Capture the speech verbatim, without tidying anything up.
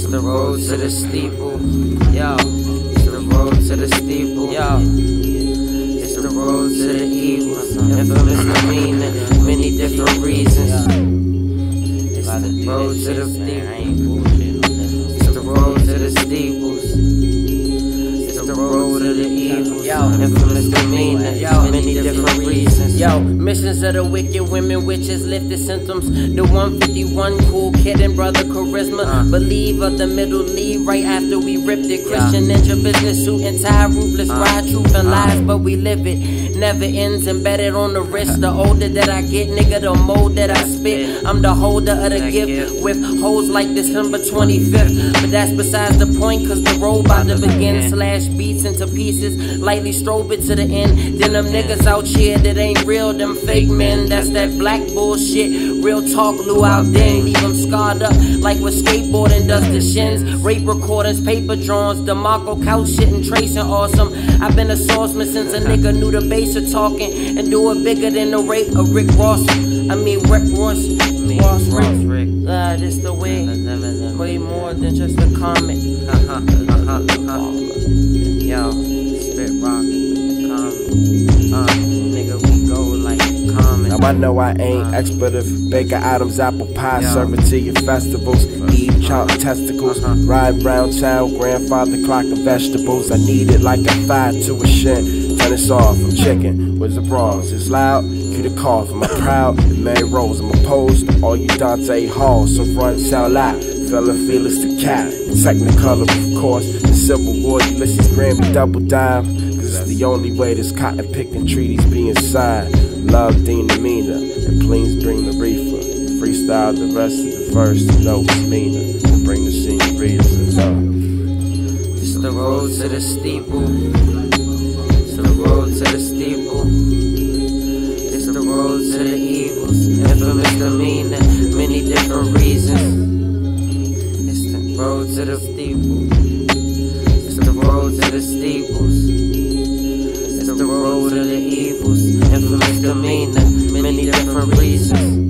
the road to the steeple, yo. It's the road to the steeple, yo. It's the road to the evils, infamous demeanor, many different reasons. It's the road to the steeple. It's the road to the steeples. It's the road to the evils, infamous demeanor, many different reasons. Yo, missions of the wicked women, witches, lifted symptoms. The one fifty-one cool kid and brother charisma. Uh. Believe of the middle lead right after we ripped it. Christian ninja business suit and tie, ruthless, uh. ride truth and lies, but we live it. Never ends, embedded on the wrist. The older that I get, nigga, the more that I spit. I'm the holder of the gift with hoes like December twenty-fifth. But that's besides the point, cause the road about to begin. Slash beats into pieces, lightly strobe it to the end. Then them niggas out here that ain't real, them fake men. That's that black bullshit. Real talk, Lou out then. Leave them scarred up like what skateboarding does to shins. Rape recordings, paper drawings, DeMarco couch shit and tracing awesome. I've been a swordsman since a nigga knew the base of talking. And do it bigger than the rape of Rick Ross. I mean Rick Ross. Ross Rick. Uh, this the way. Way more than just a comment. Yo, spit rock, comment. Uh, nigga, we go like comment. Now I know I ain't expletive. Baker Adams apple pie, Yo. serving to your festivals. Eve chop testicles, uh-huh. ride round town, grandfather clocking vegetables. I need it like a thigh to a shin. Turn this off, I'm chicken. Where's the bras? It's loud. Cue the cough. I'm a proud Mary Rose. I'm opposed. All you Dante Halls, so run, sound loud. Fella Felix the cat. Technicolor, of course. The Civil War, Ulysses Grammy double dime. Cause it's the only way this cotton picking treaties being signed. Love Dean demeanor, and please bring the reefer. Freestyle the rest of the verse, you know it's meaner. And bring the senoritas and love. It's the road to the steeple. It's the road to the steeple. It's the road to the evils, infamous demeanor, many different reasons. It's the road to the steeple. It's the road to the steeples. It's the road to the evils, infamous demeanor, many different reasons.